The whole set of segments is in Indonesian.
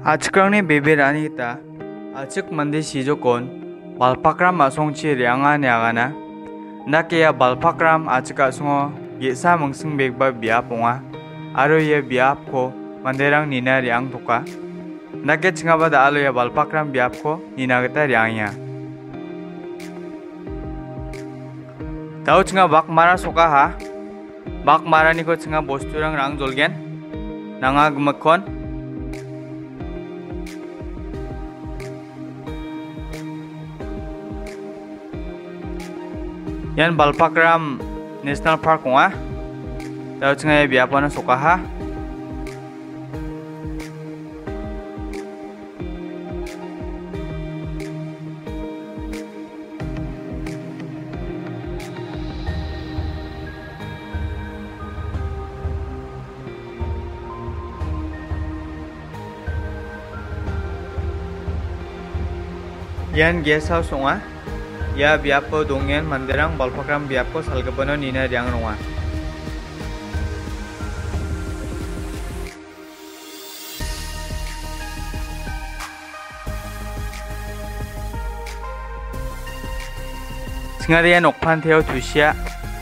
Achkrangni bebirani kita achik mandi sijokon balpakram asongchi rianga niagana nakia balpakram achika songo gesa mongsing begba biap onga aro ye biap ko manderang nina riang toka nake chingaba da alo ya balpakram biap ko nina gita riangya tau chinga bak mara soka ha bak marani ko chinga bosturang rang jolgen nanga gmakon yan Balpakram National Park nga tao chinga biapa na soka ha yan guest house nga ya biapo dongen manderang Balpakram biapo salgabono nina riang ronga singariya nokpan teo tusia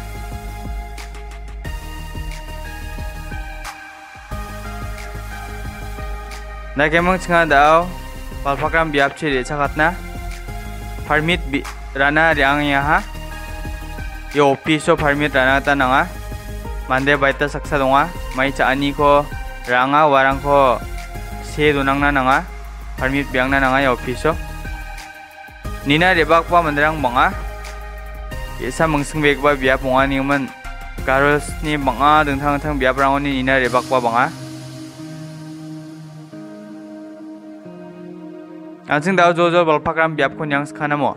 nakemang singa dao Balpakram biapchi recakatna permit rana riang ya ha yo opiso permit rana ta nanga mande baita saksa donga mai chaani ko ranga warang ko se donang na nanga permit biang na nanga yo opiso nina rebak pa mandrang banga esa mongsing beg ba biap bonga ni man garus ni banga dengthang thang biap rang ni nina rebak pa banga anjing dao jojo Balpakram biap ko nyang skana mo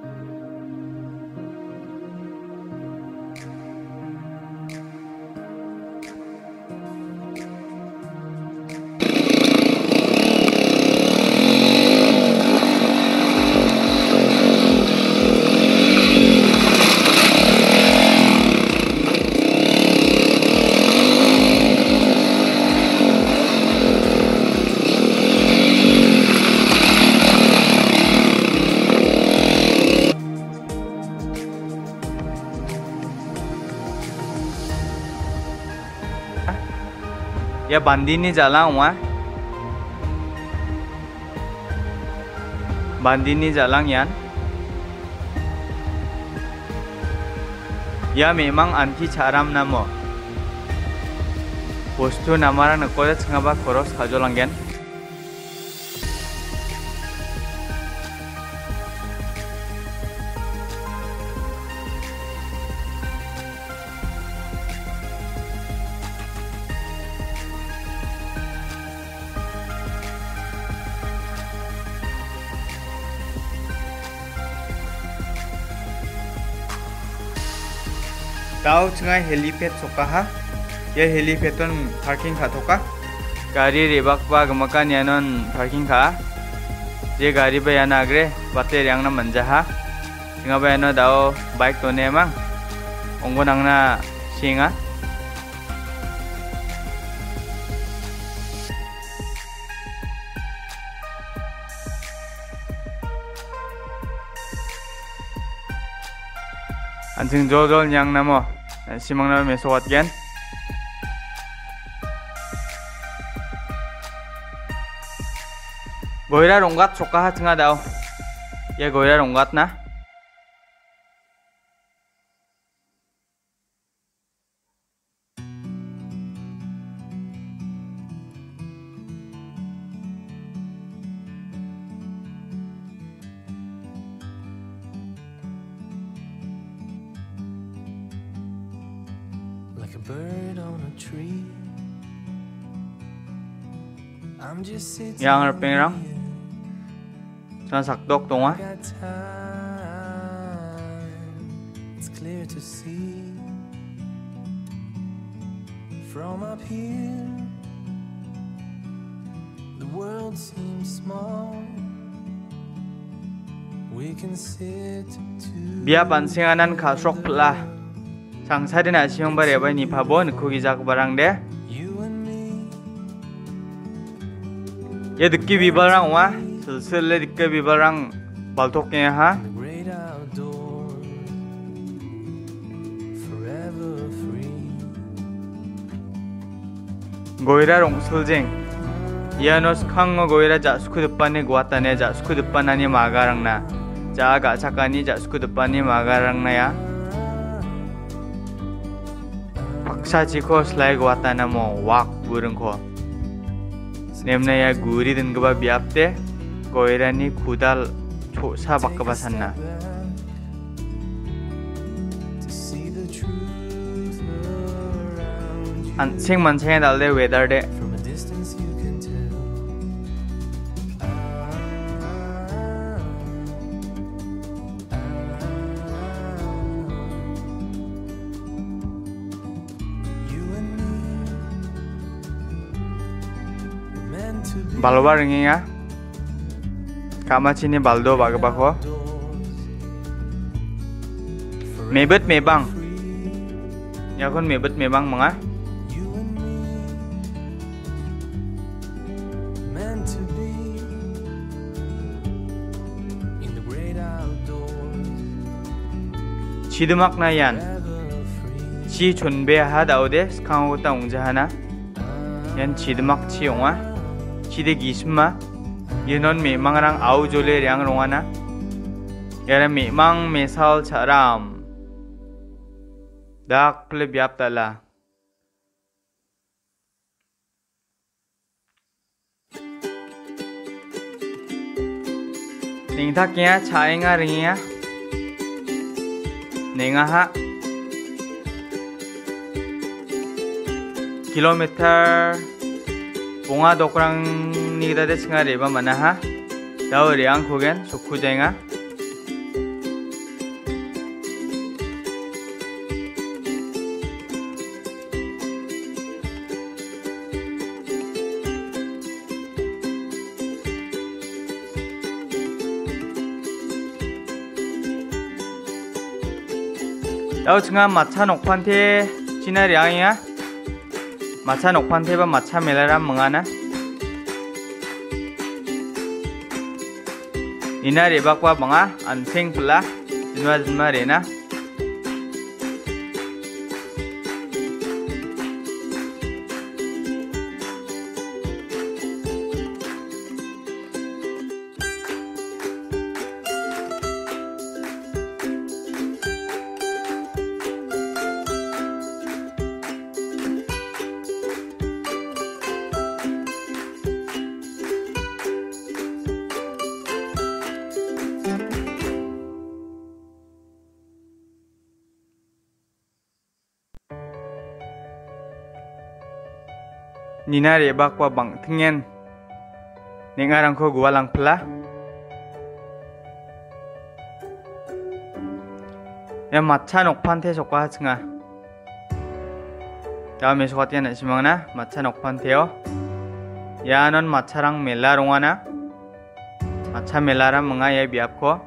ya bandini jalang wa bandini jalang yan ya memang anti caram namo bostu namara nakoda chingaba koros kajolangen tau chinga helipad soka ha ya helipad ton parking kha thoka gari rebak ba gamakan yanon parking kha je gari ba yana agre bate yang na manja ha chinga ba yano dao bike to ne mang onggo nangna singa anjing jojol yang namo simang na mesowat gen goira ronggat soka ha chinga dao ya goira ronggat na like a bird on a tree. I'm just sitting yang pengrang san sakdok tonga got time. It's clear to see from up here. The world seems small. We can sit together. Bia pansinganan kasrok plah Sangsari na siyong bareba ni pabon kugizak barang de. Ye dikki bibarang wa silsile dikki bibarang baltok ke ha the great outdoors, forever free. goira rong suljeng Ianos kango goira ja suku depane guatane ja suku depanani magarang na ja ga chakani ja suku depani magarang na ya paksa jiko slai guatana mo wak burung ko nemna ya guri den gaba biapte goirani kudal chosa bakaba sanna To see the truth around you. an sing mancheng dalde weather de From a distance you can tell. You and me were meant to be balwa ringinga kamachini baldo bagaba ko mebet mebang yakon mebet mebang mga you and me meant to be in the great outdoors, chidumak na yan ever free. chi chunbe ha daude skang ta ungjahana yan chidumak chi onga chide gisma yenon memangrang au jole yang rongana yara memang mesal charam dak ple biap tala tingthaknya chaenga ringia nenga ha kilometer bunga dokrang ni kita de singa reba mana ha dau riang kogen sukku jenga dau singa macha nokpante china riangya macha nokpante ba macha melaram mengana ina rebakwa banga anseng pula jinwa rena Nina rebakwa bang tingen nengarangko gualang pula ya macha nokpante sokwa hatsinga daame sokatian simangna macha nokpanteo yanon macharang mela rongana macha melara menga ya biapko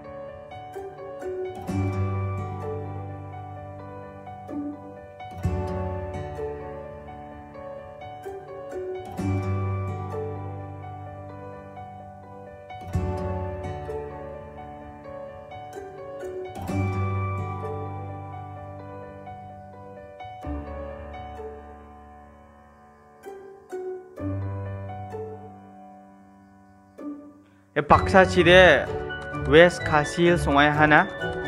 박사 지대 웨스 가실 송아야 하나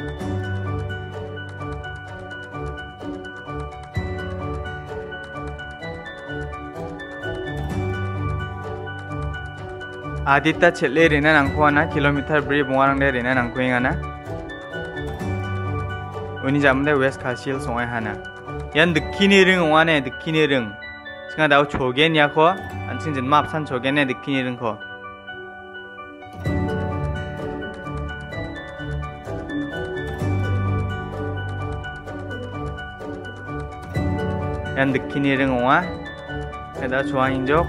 아디타 첼레 레나 낭코 하나 킬로미터 브리 봉아랑데 레나 낭코 행하나 은이 잠데 웨스 가실 송아야 하나 얀 느끼니릉 옹아네 느끼니릉 싱아 다우 조겐야코 안친진 맙산 조겐네 느끼니릉코 yan dekini ring wa kada chuang injok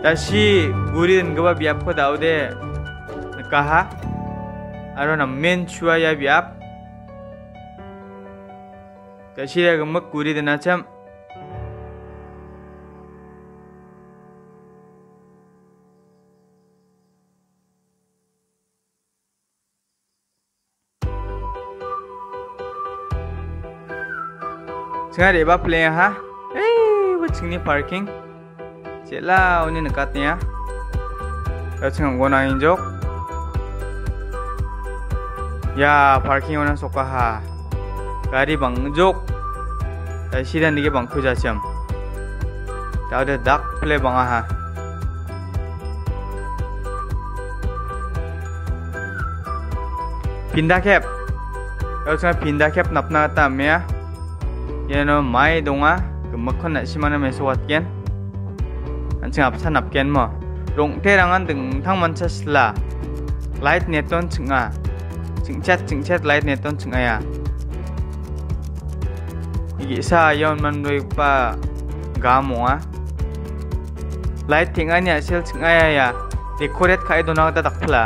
Dashi gurin gaba biap ko daude kaha aro na men chua ya biap dashi ya gemek guri dena cham Sengaja eba play ha wacing ni parking Cela ini nekatnya. Kacang guna injok. Ya parking orang soka ha. Gari bang jok. Tadi dan dike bang kuja jam. Tahu ada dak play bang ha. Pindah cap. Kacang pindah cap napna tam ya. Yan no mai donga. Kemakon nak si mana meswat kian. Anjing apa sanap kian mo. Rong terangan deng tang manchas la. Light neton cenga. Cingcat light neton cenga ya. Igi sa yon mandoi pa gamo ah. Light tinganya sel cenga ya. Decorate kai dona ta dakpla.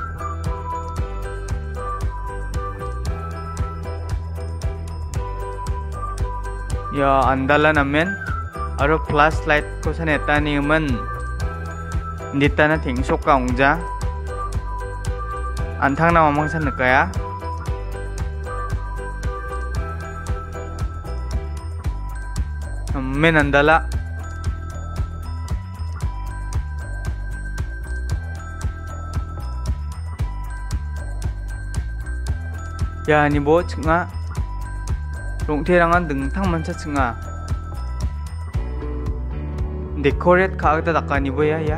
Ya andalan amen. Aro flashlight ko sa neta ni man dita na tingsok ka ongja antang na mamang sa nakaya men andala ya ni bo chinga rongterangan dengtang mancha chinga Decorate kaagda dakani boya ya.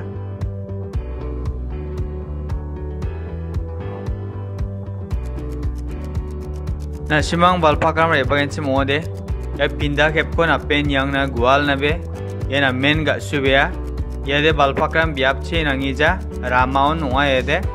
Na simang balpakam re bagensi mode. Ya pindah kepko na pen yang na gual na be. Ya na men ga sube ya. Ya de balpakam biapche nangija ramaon nunga ya de.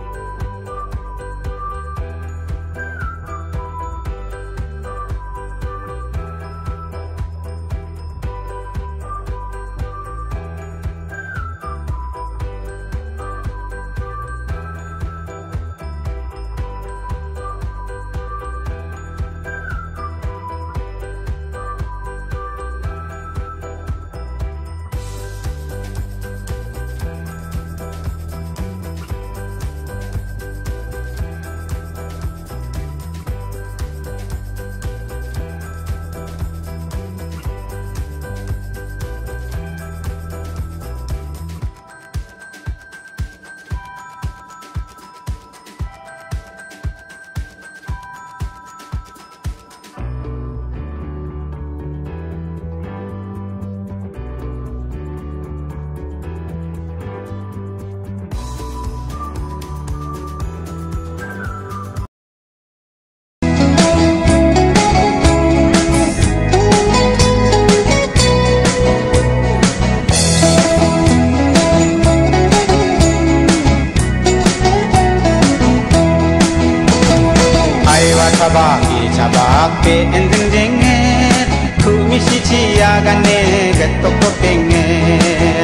Cabak pe endeng denget kumisi ciagane getok penget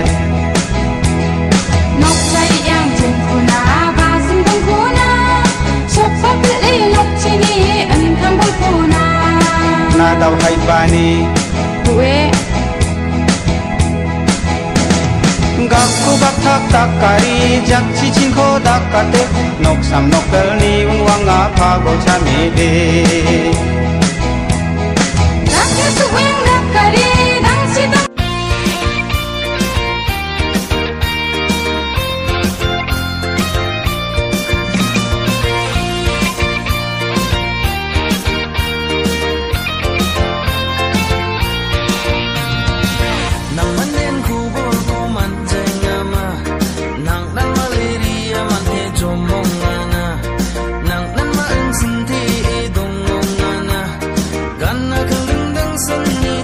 nok chai yang jengkuna basim bangkuna sopa beli nok chini antang bangkuna na daw hai bani kue gakku baktak takari jak cicin ko dakate nok sam nok ni unwanga pago chamide nakya suweng nakari dang sidang Seni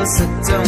sakta